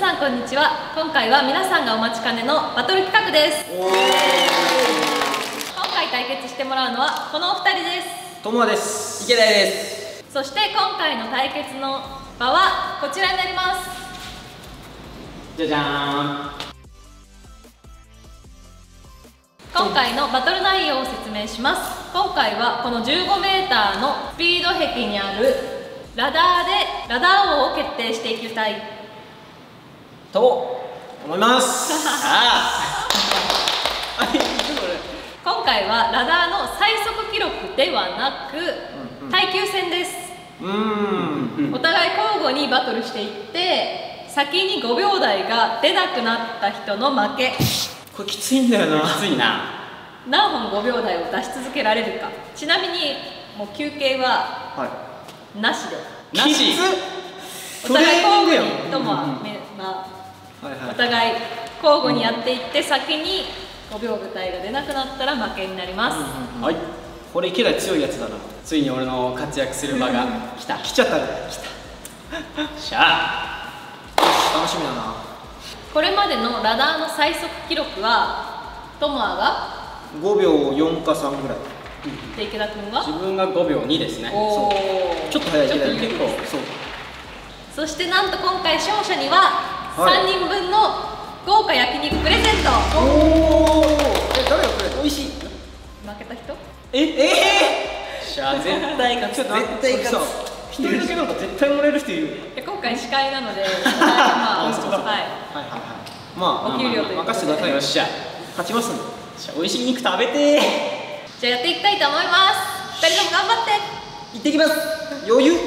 さんこんにちは。今回は皆さんがお待ちかねのバトル企画です。今回対決してもらうのはこのお二人です。 ともです。 池田です。 そして今回の対決の場はこちらになります。 じゃじゃーん。 今回のバトル内容を説明します。今回はこの 15m のスピード壁にあるラダーでラダー王を決定していきたいと思います。 今回はラダーの最速記録ではなく耐久戦です。お互い交互にバトルしていって先に5秒台が出なくなった人の負け。 これきついんだよな。 きついな。 何本5秒台を出し続けられるか。ちなみにもう休憩はなしで、 なし。 お互い交互にともお互い交互にやっていって先に5秒台が出なくなったら負けになります。 はい。 これ池田強いやつだな。 ついに俺の活躍する場が来た。 来ちゃったね。 しゃあ。 楽しみだな。 これまでのラダーの最速記録はトモアが 5秒4か3ぐらいで池田君が自分が5秒2ですね。 おちょっと早い。 結構そう。 そしてなんと今回勝者には3人分の豪華焼肉プレゼント。 おお。誰がこれ？美味しい。 負けた人？ しゃあ絶対勝つ。 絶対勝つ。一人だけなんか絶対もらえる人いる。 今回司会なので、まあお給料という任せてください。 よっしゃ。 勝ちますんで。 美味しい肉食べてー。 じゃあやっていきたいと思います。2人とも頑張って。 行ってきます。余裕。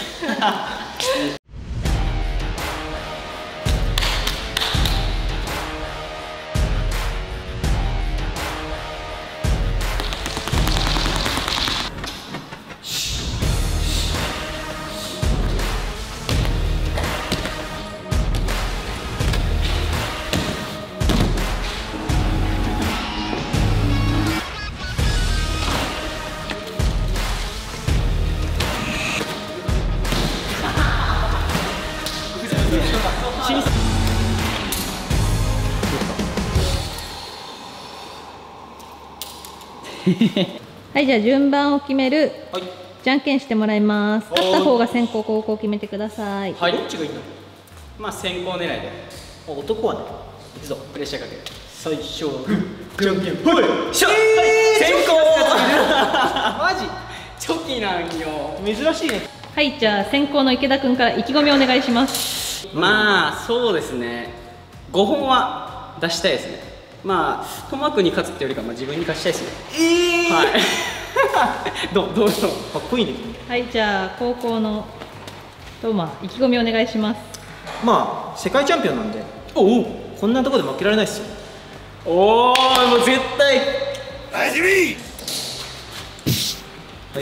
はい、じゃあ順番を決めるはい。 じゃんけんしてもらいます。勝った方が先行後攻決めてください。 はい。 どっちがいいんだ。 まあ先行狙いで。 男はね。 いくぞ。プレッシャーかける。 最初はグーじゃんけんほい。 しょ。先行。 マジ。 チョキなんよ。 珍しいね。 はい、じゃあ先行の池田君から意気込みお願いします。 まあそうですね。5本は出したいですね。まあトマ君に勝つってよりか自分に勝ちたいですね。はい。どうぞ。 かっこいいね。 はい、じゃあ高校のトマ意気込みお願いします。 まあ世界チャンピオンなんで。 おお。 こんなところで負けられないですよ。 おお、もう絶対。 はい。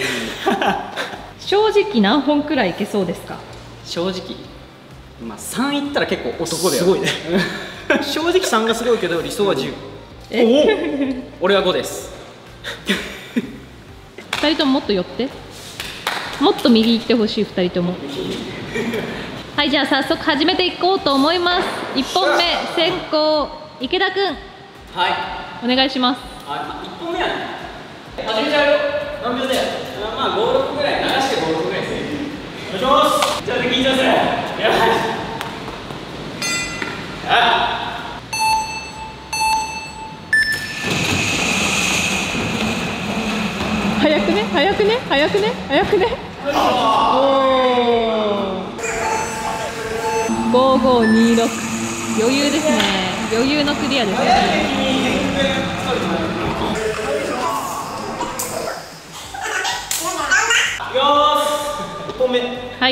正直何本くらいいけそうですか？ 正直まあ3いったら結構男だよ。 すごいね。正直3がすごいけど理想は10。 おお。俺は5です。 2人とももっと寄って。もっと右行ってほしい2人とも。はい、じゃあ早速始めていこうと思います。1本目先行池田君。 はい。 お願いします。 1本目はね。始めちゃうよ。何秒だよ。まあ5、6ぐらい流して5、6ぐらいですね。お願いします。ちょっと緊張する。よし。 早くね。おお。5526。余裕ですね。余裕のクリアですね。 1本目。 はい。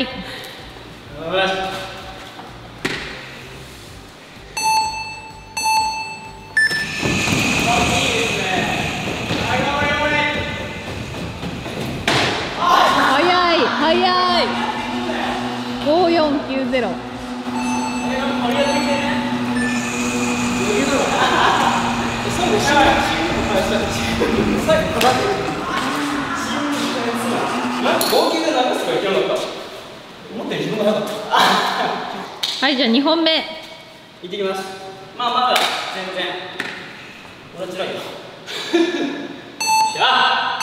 早い。5490。はい、じゃあ2本目行ってきます。まあまだ全然俺は辛いよ。じゃあ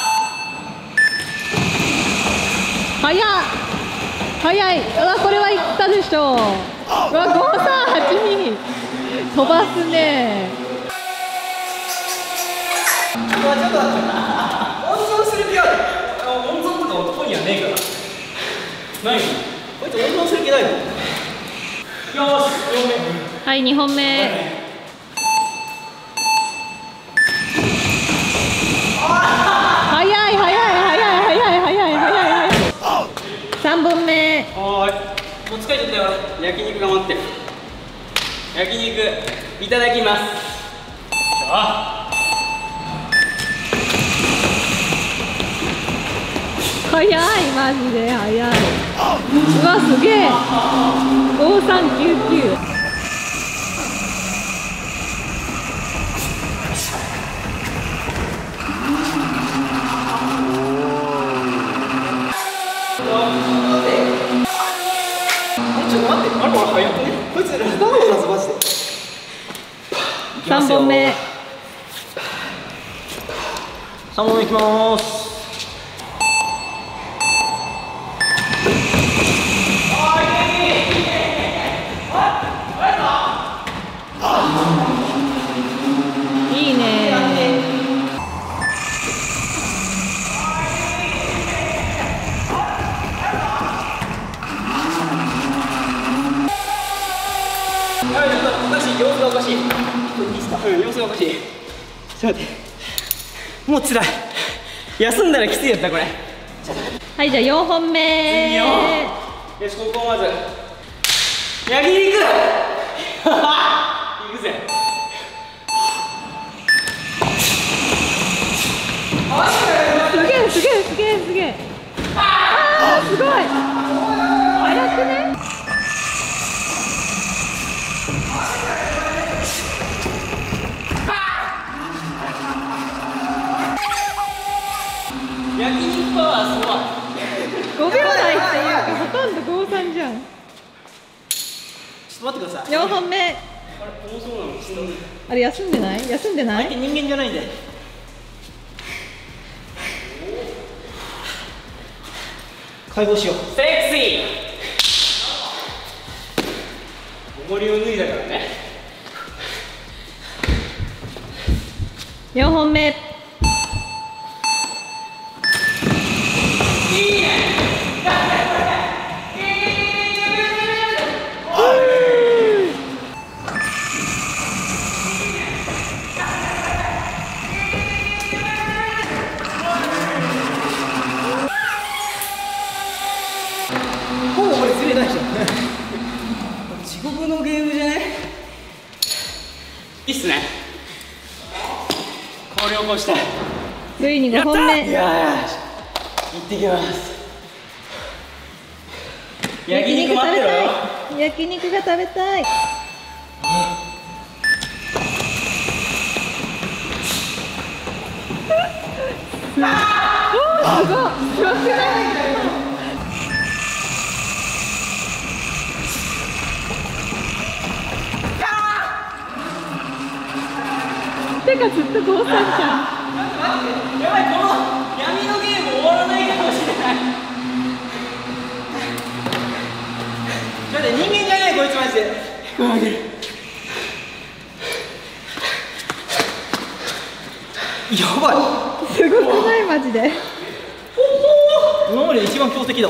早い早い。うわこれはいったでしょう。うわ538飛ばすね。 ちょっと待って温存する気ある。温存とか男にはねえから。ないのこいつ温存する気ないの。よーし4目。 はい2本目。早い早い早い早い早い早い早い。3本目。 はーい、もう疲れちゃったよ。焼肉が待ってる。焼肉いただきます。 早いマジで早い。うわすげえ。5399。 ちょっと待って、あれこれ早くね。こいつラダーを出すマジで。 3本目。 3本目いきまーす。 いいね。 おかしい、様子がおかしい。いいですか？様子がおかしい。ちょっと待って。もう辛い。休んだらきついやつだこれ。 はいじゃあ4本目。 よし、ここをまず焼肉行くぜ。 すげえすげえすげえすげえ。あーすごい。早くね。 焼肉パワーすごい。 5秒台っていうかほとんど53じゃん。 ちょっと待ってください。 4本目。 あれ重そうなのちょっとあれ休んでない？休んでない？ 相手人間じゃないんで。解放しよう。 セクシー。重りを脱いだからね。 4本目。 いいね。 ほぼこれずれないじゃん。地獄のゲームじゃね？ いいっすね。これを起こしたい。 ついに5本目。 いやーし行ってきます。焼肉待ってろよ。 焼肉が食べたい。おーすごい。すごくない？手がずっと5三じゃん。 やばい、この闇のゲーム終わらないかもしれない。 だって人間じゃねえこいつマジで。やばい。 すごくないマジで。 今までで一番強敵だわ。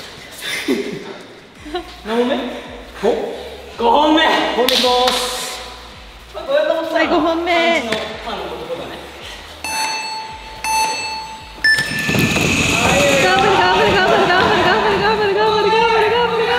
何本目？ 5？ 5本目。 5本目いきまーす。 はい5本目。 ファンの男だね。 頑張れ頑張れ頑張れ頑張れ頑張れ頑張れ頑張れ頑張れ頑張れ頑張れ。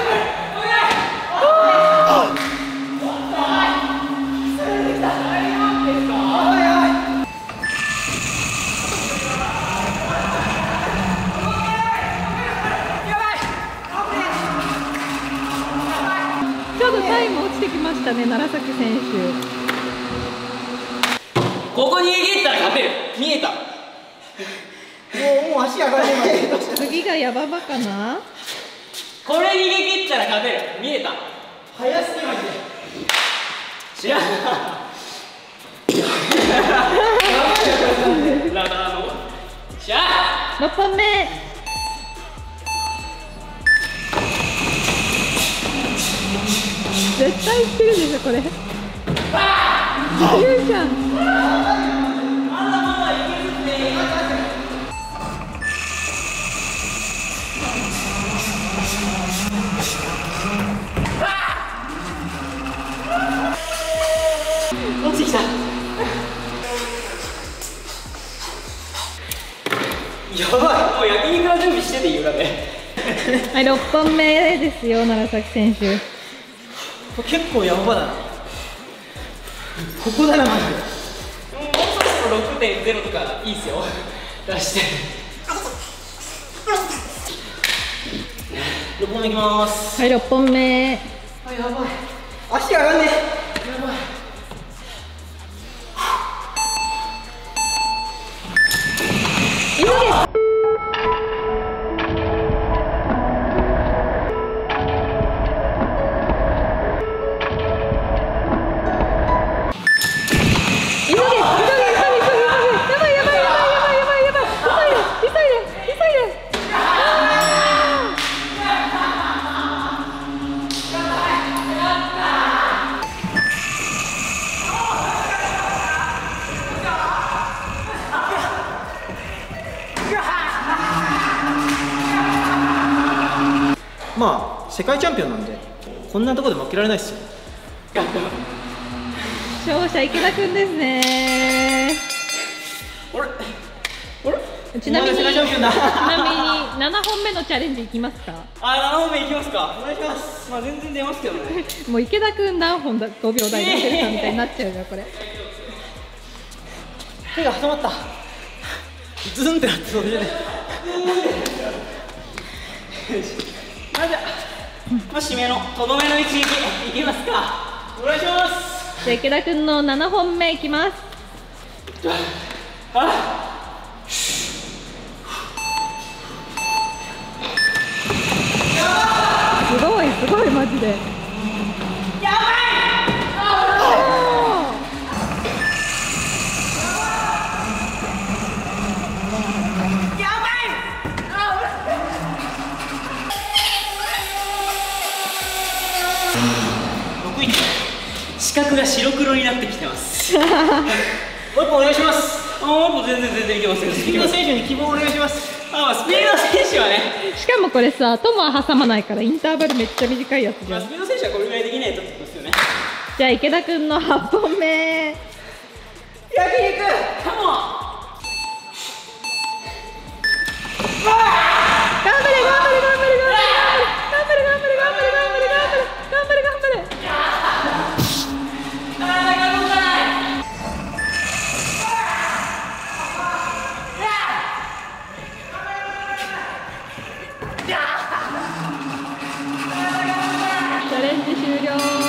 ちょっとタイム落ちてきましたね楢崎選手。 ここに逃げたら勝てる。見えた。 もう足上がれない。 次がヤババかな。 これ逃げ切ったら勝てる。見えた。 早すぎマジで。 しゃラダーのしゃ 6本目。絶対いってるでしょこれ。いけるじゃん。 落ちてきた。やばい、もう焼肉の準備してていいよだね。 はい、6本目ですよ、楢崎選手。 これ結構やばだな。ここだな、マジで。 もうそろそろ 6.0 とかいいっすよ。出して。 6本目いきまーす。 はい、6本目。 あ、やばい。足上がんね。やばい。 急げ。 まあ世界チャンピオンなんでこんなところで負けられないですよ。 勝者池田くんですね。ちなみに7本目のチャレンジいきますか。 7本目いきますか。お願いします。まあ全然出ますけどね。 もう池田くん何本だ5秒台出せるかみたいになっちゃうじゃんこれ。 手が挟まった。ズンってなってそうでね。 まず締めのとどめの一撃いきますか。お願いします。 じゃあ池田くんの7本目いきます。すごいマジで。やばい。 視覚が白黒になってきてます。 もう一本お願いします。 もう一本全然いけますよ。 スピード選手に希望をお願いします。 スピード選手はね。 しかもこれさ、トモは挟まないからインターバルめっちゃ短いやつじゃん。 スピード選手はこれぐらいできないとってことですよね。 じゃあ池田くんの8本目。 焼肉カモン。 頑張れ。チャレンジ終了。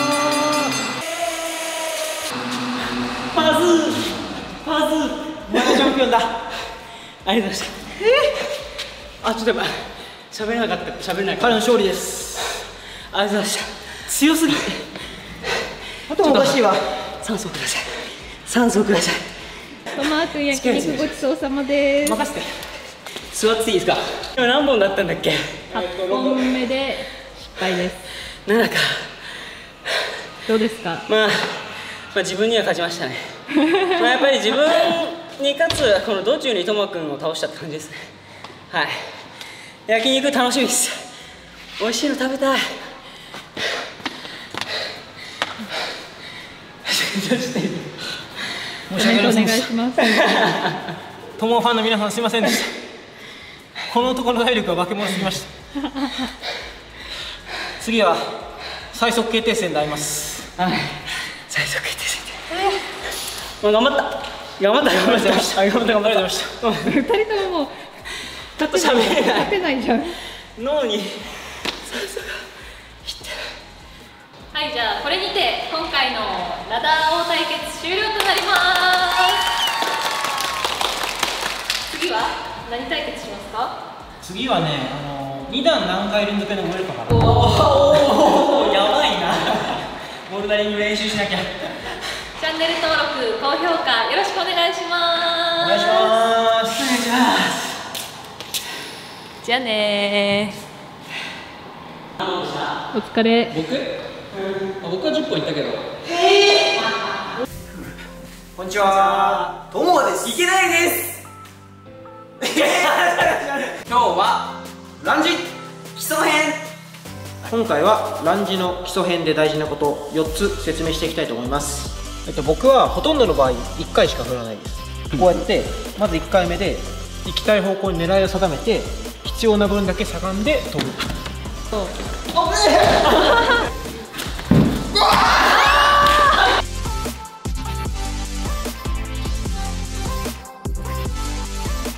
パズーお前がチャンピオンだ。 ありがとうございました。ちょっとやばい、喋れなかった。 彼の勝利です。 ありがとうございました。強すぎ。 あとおかしいわ。 酸素ください。 トマーくん焼肉ごちそうさまです。 任せて。 座っていいですか。今何本だったんだっけ。 8本目で失敗です。 7か。 どうですか。 まあ自分には勝ちましたね。やっぱり自分に勝つこの道中にトマくんを倒したって感じですね。はい。焼肉楽しみです。美味しいの食べたい。 申し訳ありませんでしお願いします。 た。トモファンの皆さんすいませんでした。この男の体力は化け物すぎました。次は最速決定戦で会います。 はい。最速決定戦で。頑張った。2人とももうちょっと喋れない。勝てないじゃん。 脳にはい、じゃあこれにて今回のラダー王対決終了となります。次は何対決しますか。 次はね、2段何回連続で登れるかな。 おお、やばいな。モデ僕なりに練習しなきゃ。 チャンネル登録高評価よろしくお願いします。 お願いします。 じゃあねー。お疲れ。 僕は10本いったけど。 こんにちは。ともです。いけないです。今日はランジ基礎編。 今回はランジの基礎編で大事なことを4つ説明していきたいと思います。僕はほとんどの場合1回しか振らないです。こうやってまず1回目で行きたい方向に狙いを定めて必要な分だけしゃがんで飛ぶ。